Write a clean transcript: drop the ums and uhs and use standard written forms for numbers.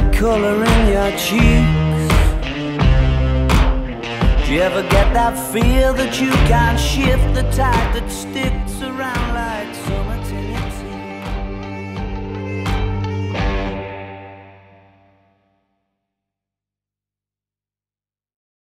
that color in your cheeks? Do you ever get that feel that you can't shift, the tide that sticks?